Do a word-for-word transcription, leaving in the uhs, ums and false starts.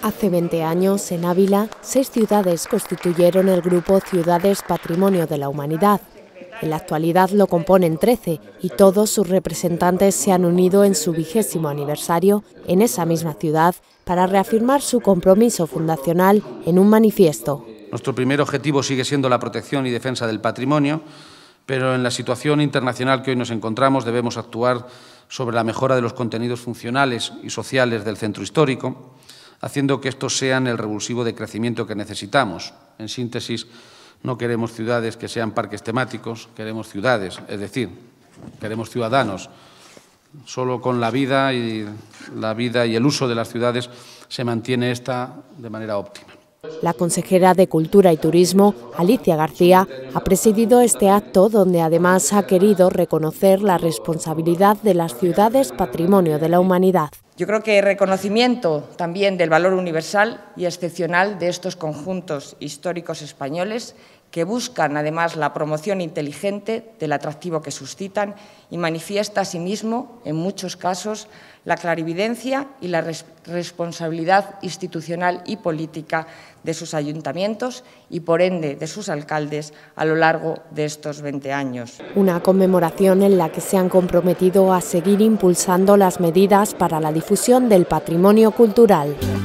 Hace veinte años, en Ávila, seis ciudades constituyeron el grupo Ciudades Patrimonio de la Humanidad. En la actualidad lo componen trece y todos sus representantes se han unido en su vigésimo aniversario en esa misma ciudad para reafirmar su compromiso fundacional en un manifiesto. Nuestro primer objetivo sigue siendo la protección y defensa del patrimonio, pero en la situación internacional que hoy nos encontramos debemos actuar sobre la mejora de los contenidos funcionales y sociales del centro histórico, haciendo que estos sean el revulsivo de crecimiento que necesitamos. En síntesis, no queremos ciudades que sean parques temáticos, queremos ciudades, es decir, queremos ciudadanos. Solo con la vida y la vida y el uso de las ciudades se mantiene esta de manera óptima. La consejera de Cultura y Turismo, Alicia García, ha presidido este acto donde además ha querido reconocer la responsabilidad de las ciudades Patrimonio de la Humanidad. Yo creo que reconocimiento también del valor universal y excepcional de estos conjuntos históricos españoles que buscan además la promoción inteligente del atractivo que suscitan y manifiesta asimismo, en muchos casos, la clarividencia y la res responsabilidad institucional y política de sus ayuntamientos y, por ende, de sus alcaldes a lo largo de estos veinte años. Una conmemoración en la que se han comprometido a seguir impulsando las medidas para la difusión del patrimonio cultural.